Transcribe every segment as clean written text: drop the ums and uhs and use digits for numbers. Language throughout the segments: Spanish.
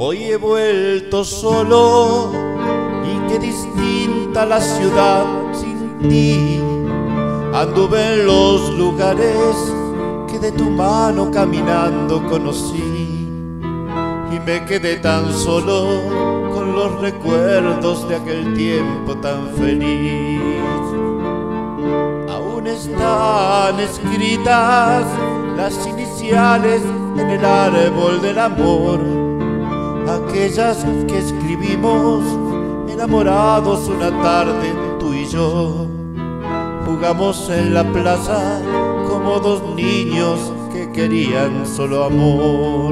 Hoy he vuelto solo y qué distinta la ciudad sin ti. Anduve en los lugares que de tu mano caminando conocí y me quedé tan solo con los recuerdos de aquel tiempo tan feliz. Aún están escritas las iniciales en el árbol del amor, aquellas que escribimos enamorados una tarde tú y yo. Jugamos en la plaza como dos niños que querían solo amor.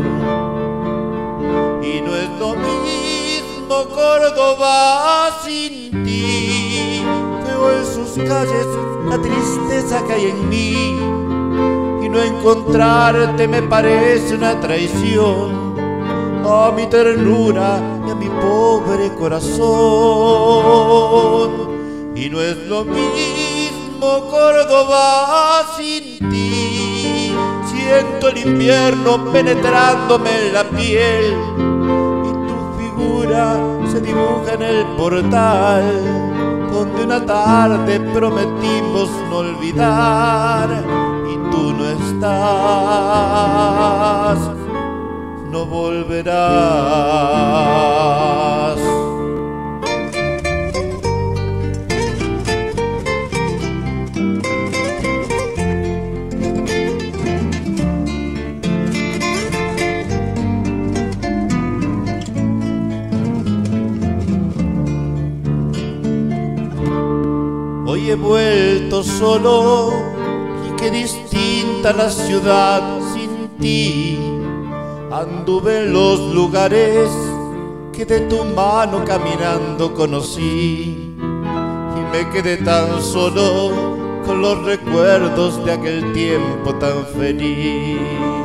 Y no es lo mismo Córdoba sin ti. Veo en sus calles la tristeza que hay en mí, y no encontrarte me parece una traición a mi ternura y a mi pobre corazón. Y no es lo mismo Córdoba sin ti. Siento el invierno penetrándome en la piel y tu figura se dibuja en el portal donde una tarde prometimos no olvidar, y tú no estás, no volverás. Hoy he vuelto solo y qué distinta la ciudad sin ti. Anduve en los lugares que de tu mano caminando conocí y me quedé tan solo con los recuerdos de aquel tiempo tan feliz.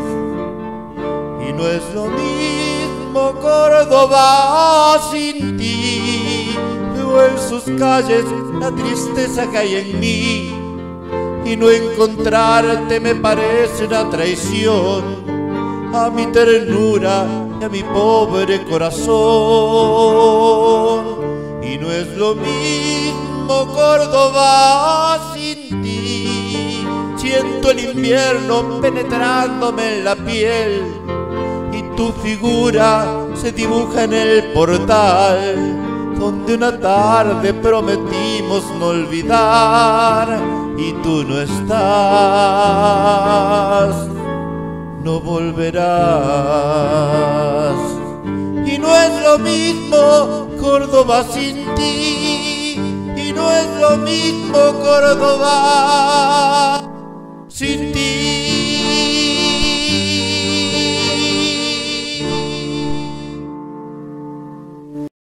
Y no es lo mismo Córdoba sin ti. Veo en sus calles la tristeza que hay en mí, y no encontrarte me parece una traición a mi ternura y a mi pobre corazón. Y no es lo mismo Córdoba sin ti. Siento el invierno penetrándome en la piel y tu figura se dibuja en el portal donde una tarde prometimos no olvidar, y tú no estás, no volverás. Y no es lo mismo Córdoba sin ti, y no es lo mismo Córdoba